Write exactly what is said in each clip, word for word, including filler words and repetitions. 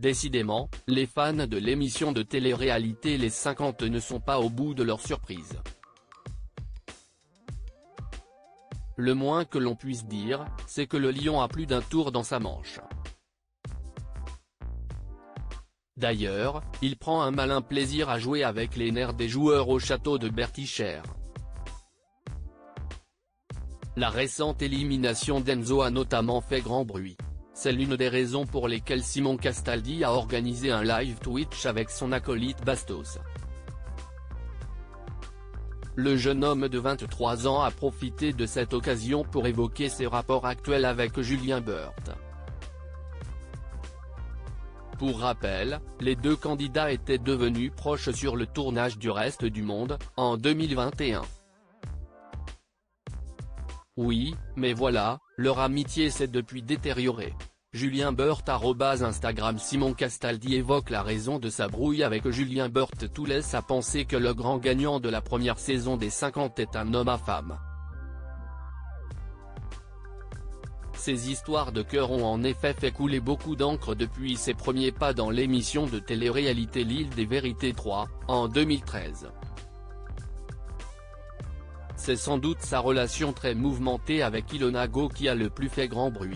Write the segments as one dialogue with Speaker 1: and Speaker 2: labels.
Speaker 1: Décidément, les fans de l'émission de télé-réalité Les cinquante ne sont pas au bout de leur surprise. Le moins que l'on puisse dire, c'est que le lion a plus d'un tour dans sa manche. D'ailleurs, il prend un malin plaisir à jouer avec les nerfs des joueurs au château de Bertichères. La récente élimination d'Enzo a notamment fait grand bruit. C'est l'une des raisons pour lesquelles Simon Castaldi a organisé un live Twitch avec son acolyte Bastos. Le jeune homme de vingt-trois ans a profité de cette occasion pour évoquer ses rapports actuels avec Julien Burt. Pour rappel, les deux candidats étaient devenus proches sur le tournage du Reste du Monde, en deux mille vingt et un. Oui, mais voilà, leur amitié s'est depuis détériorée. Julien Burt arobase Instagram Simon Castaldi évoque la raison de sa brouille avec Julien Burt. Tout laisse à penser que le grand gagnant de la première saison des cinquante est un homme à femme. Ces histoires de cœur ont en effet fait couler beaucoup d'encre depuis ses premiers pas dans l'émission de télé-réalité L'Île des Vérités trois, en deux mille treize. C'est sans doute sa relation très mouvementée avec Ilona Go qui a le plus fait grand bruit.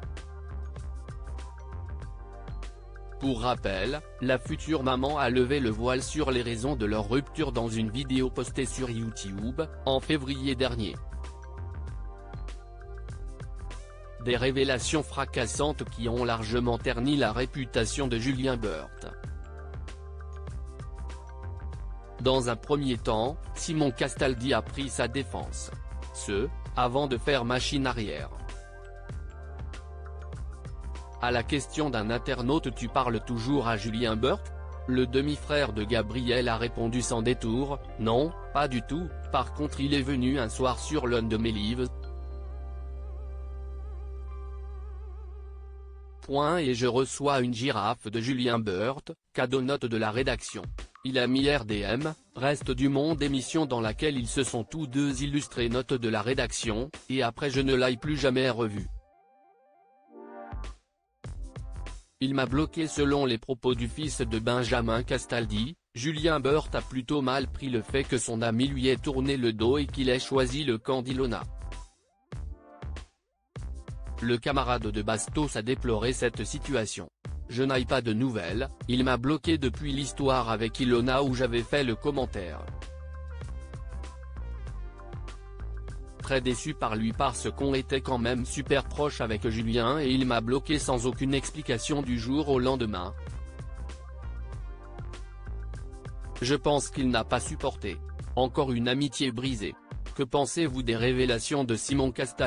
Speaker 1: Pour rappel, la future maman a levé le voile sur les raisons de leur rupture dans une vidéo postée sur YouTube, en février dernier. Des révélations fracassantes qui ont largement terni la réputation de Julien Burt. Dans un premier temps, Simon Castaldi a pris sa défense. Ce, avant de faire machine arrière. À la question d'un internaute « Tu parles toujours à Julien Burt ?» Le demi-frère de Gabriel a répondu sans détour « Non, pas du tout, par contre il est venu un soir sur l'un de mes lives. Point et je reçois une girafe de Julien Burt, cadeau note de la rédaction. Il a mis R D M, Reste du Monde émission dans laquelle ils se sont tous deux illustrés note de la rédaction, et après je ne l'ai plus jamais revu. Il m'a bloqué. Selon les propos du fils de Benjamin Castaldi, Julien Burt a plutôt mal pris le fait que son ami lui ait tourné le dos et qu'il ait choisi le camp d'Ilona. Le camarade de Bastos a déploré cette situation. Je n'ai pas de nouvelles, il m'a bloqué depuis l'histoire avec Ilona où j'avais fait le commentaire. Très déçu par lui parce qu'on était quand même super proche avec Julien et il m'a bloqué sans aucune explication du jour au lendemain. Je pense qu'il n'a pas supporté. Encore une amitié brisée. Que pensez-vous des révélations de Simon Castaldi ?